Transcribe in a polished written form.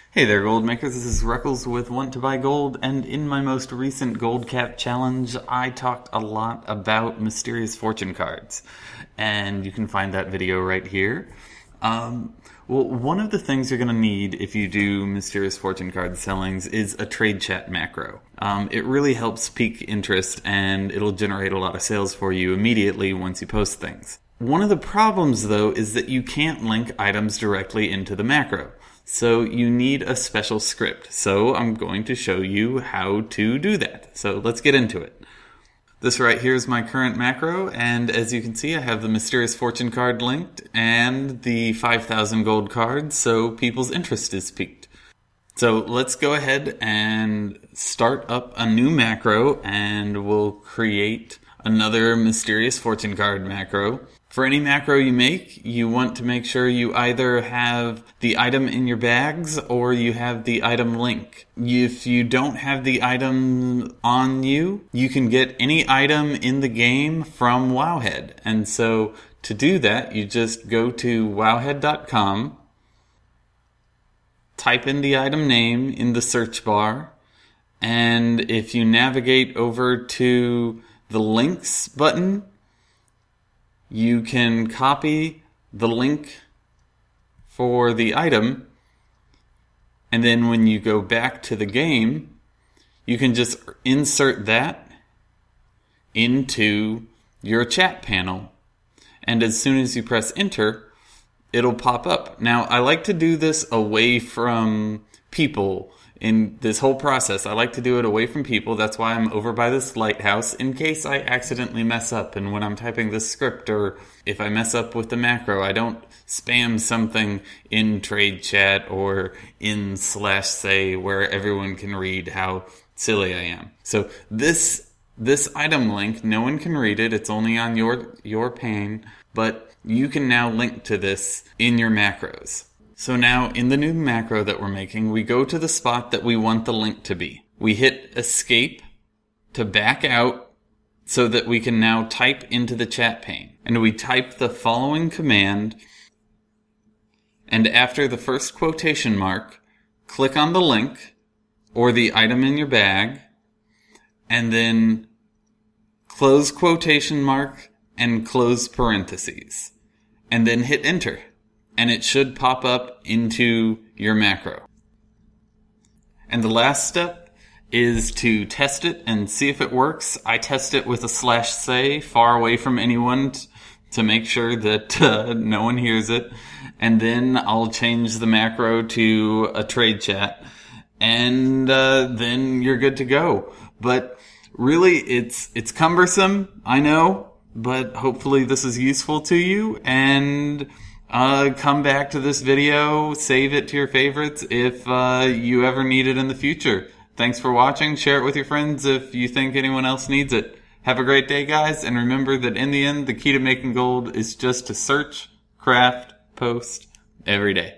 Hey there, gold makers. This is Reckles with Want to Buy Gold, and in my most recent Gold Cap Challenge, I talked a lot about mysterious fortune cards, and you can find that video right here. Well, one of the things you're going to need if you do mysterious fortune card sellings is a trade chat macro. It really helps pique interest, and it'll generate a lot of sales for you immediately once you post things. One of the problems, though, is that you can't link items directly into the macro. So you need a special script. So I'm going to show you how to do that. So let's get into it. This right here is my current macro, and as you can see, I have the mysterious fortune card linked and the 5,000 gold card, so people's interest is piqued. So let's go ahead and start up a new macro, and we'll create another mysterious fortune card macro. For any macro you make, you want to make sure you either have the item in your bags or you have the item link. If you don't have the item on you, you can get any item in the game from Wowhead. And so to do that, you just go to wowhead.com, type in the item name in the search bar, and if you navigate over to the links button, you can copy the link for the item, and then when you go back to the game, you can just insert that into your chat panel. And as soon as you press enter, it'll pop up. Now, I like to do this away from people. In this whole process, I like to do it away from people. That's why I'm over by this lighthouse in case I accidentally mess up. And when I'm typing this script, or if I mess up with the macro, I don't spam something in trade chat or in /say where everyone can read how silly I am. So this item link, no one can read it. It's only on your pane, but you can now link to this in your macros. So now, in the new macro that we're making, we go to the spot that we want the link to be. We hit escape to back out so that we can now type into the chat pane. And we type the following command, and after the first quotation mark, click on the link or the item in your bag, and then close quotation mark and close parentheses, and then hit enter. And it should pop up into your macro. And the last step is to test it and see if it works. I test it with a /say far away from anyone to make sure that no one hears it. And then I'll change the macro to a trade chat. And then you're good to go. But really, it's cumbersome, I know. But hopefully this is useful to you. And come back to this video, save it to your favorites if you ever need it in the future. Thanks for watching. Share it with your friends if you think anyone else needs it. Have a great day, guys, and remember that in the end, the key to making gold is just to search, craft, post every day.